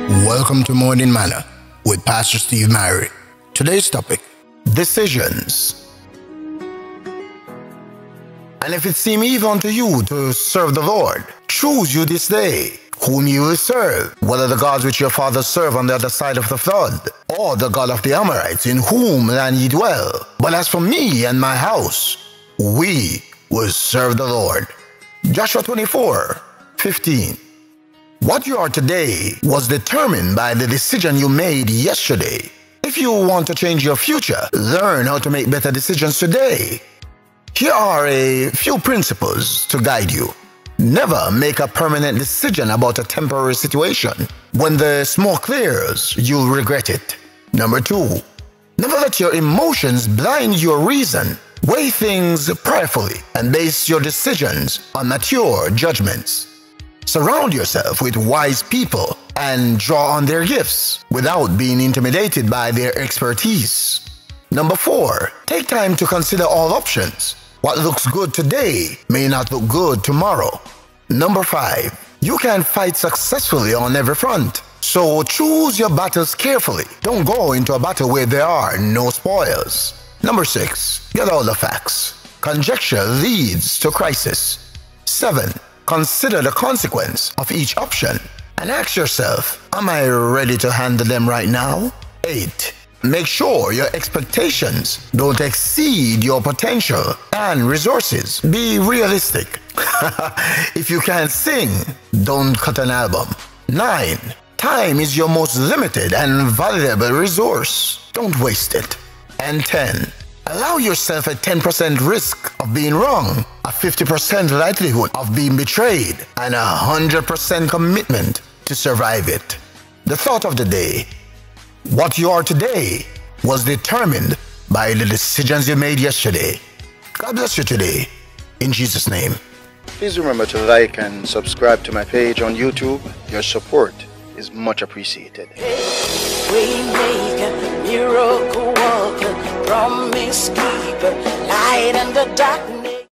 Welcome to Morning Manna with Pastor Steve Mary. Today's topic, decisions. And if it seem evil unto you to serve the Lord, choose you this day whom you will serve, whether the gods which your fathers serve on the other side of the flood, or the God of the Amorites, in whom land ye dwell. But as for me and my house, we will serve the Lord. Joshua 24:15. What you are today was determined by the decision you made yesterday. If you want to change your future, learn how to make better decisions today. Here are a few principles to guide you. Never make a permanent decision about a temporary situation. When the smoke clears, you'll regret it. Number 2, never let your emotions blind your reason. Weigh things prayerfully and base your decisions on mature judgments. Surround yourself with wise people and draw on their gifts without being intimidated by their expertise. Number 4, take time to consider all options. What looks good today may not look good tomorrow. Number 5, you can fight successfully on every front. So choose your battles carefully. Don't go into a battle where there are no spoils. Number 6, get all the facts. Conjecture leads to crisis. 7, consider the consequence of each option and ask yourself, am I ready to handle them right now? 8, make sure your expectations don't exceed your potential and resources. Be realistic. If you can't sing, don't cut an album. 9, time is your most limited and valuable resource. Don't waste it. And 10, allow yourself a 10% risk of being wrong, a 50% likelihood of being betrayed, and a 100% commitment to survive it. The thought of the day: what you are today was determined by the decisions you made yesterday. God bless you today, in Jesus' name. Please remember to like and subscribe to my page on YouTube. Your support is much appreciated. Waymaker, miracle worker, promise keeper, light in the darkness.